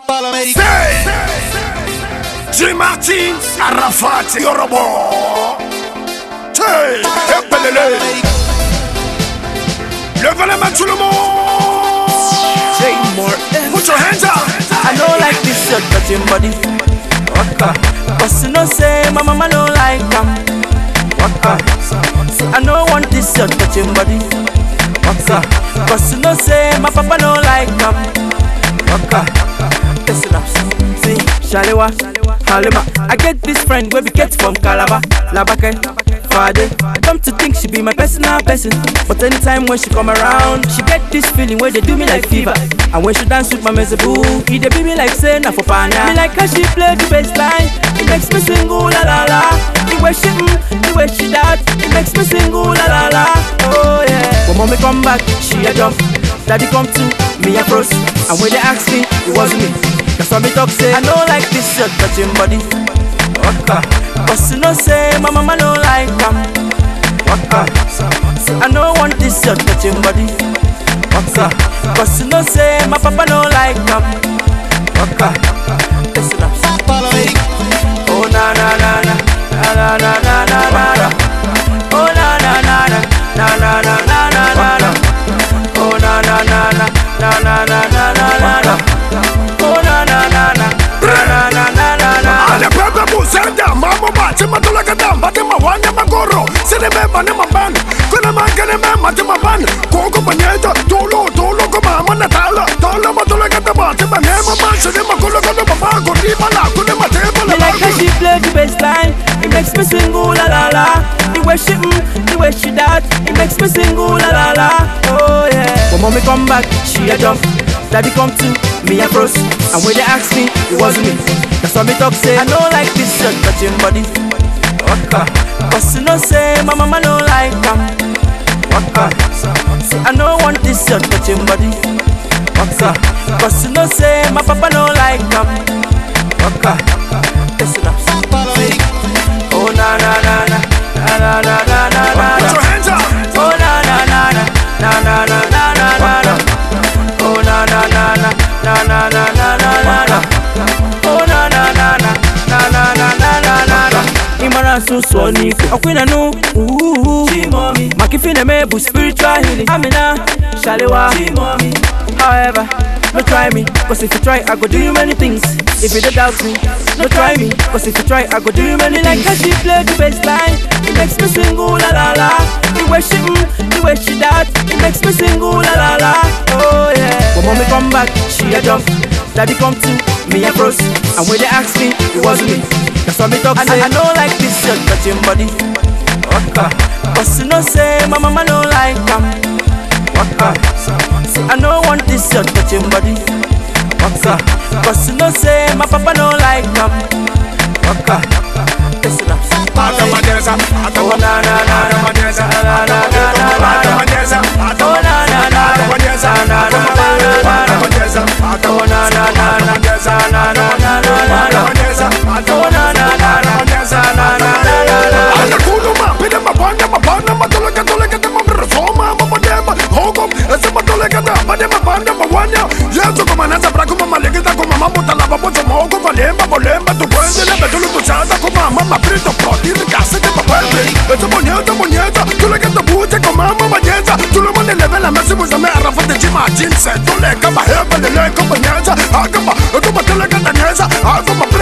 J. Martin, Arafat, Yorobon. Hey, levez les mains tout le monde. Put your hands up. I don't like this shirt touching body. Waka. Cause you know say my mama don't like them. Waka. See I don't want this shirt touching body. Waka. Cause you know say my papa don't like them. Waka. Listen up. See, Shalewa, Halima. I get this friend where we get from Calabar, Labake, Fade. Come to think she be my personal person, but anytime when she come around, she get this feeling where they do me like fever. And when she dance with my mezeboo, he dey be me like say na for panya. Me like how she play the bass line, it makes me sing ooh la la la. The way she that, it makes me sing ooh la la la. Oh yeah. When mommy come back, she a jump. Daddy come to me a froze, and when they ask me, it wasn't me. That's why me talk say I don't like this shirt touching body. Waka. Cause you know say my mama don't like them. Waka. See I don't want this shirt touching body. Waka. Cause you know say my papa don't like them. Waka. Listen up. Oh na na na na na na na na na. Oh na na na na na na na na na na. Oh na na na na na na na na na na. Oh na na na na na na na na na. Ale pepe busenda, mama bate matula kadam, bate mawanya magoro. Sine me bane maban, kuna mangene me mate maban. Koko banyeta, tolo kuma manatala. Tolo matula kadam, bate bane maban. Sine makulo kada baba, kuri bala, kune mate bala. Me like how she play the bass line, it makes me sing ooh la la la. The way she that, it makes me sing ooh la la la. Oh yeah. When mommy come back, she a jump. Daddy come to me a froze, and when they ask me, it wasn't me. That's why me talk say I don't like this shirt touching body. Waka. Cause you know say my mama don't like them. Waka. See I don't want this shirt touching body. Waka. Cause you know say my papa don't like them. Waka. Listen up. Oh na na na na na na na na na. Put your hands up. Oh na na na na na na na na na. Oh na na na na na na na na na na. Oh na na na na na na na na na na. Imara so ni okwina no. Chimomi. Makifine mebu spiritual healing. Amina Shalewa. Chimomi. However, no try me, cause if you try, I go do you many things. If you don't doubt me, no try me, cause if you try, I go do you many things. Like how she play the bass line, it makes me sing ooh la la la. The way she that, it makes me sing ooh la la la. Oh yeah. When mommy come back, she a jump. Daddy come to me a froze, and when they ask me, it wasn't me. That's why me talk say I don't like this shirt touching body. Waka. Cause you know say my mama don't like them. Waka. See I don't want this shirt touching body. Waka. Cause you know say my papa don't like them. Waka. Listen up. Oh na na na na na na na na na. Oh na na na na na na na na na. Oh na na na na na na na na. Oh na na na na na na na. Ale kuluma, pide mabanya mabana, matula katula kata mamrosoma, mabadema, hogom, ese matula kata, badema banda mawanya. Yesu kumanasa braku mamalegita kuma mamuta lava bozo mogo valemba bolemba tu puende le bedulu tu chata kuma mama frito proti ricase de papel. Ese monieta, tu le kata buche kuma mama nyeza, tu le mone leve la mesi muzame Arafat de J. Martin se tu le kaba hebe le kaba nyeza, akaba, tu batele kata nyeza, akaba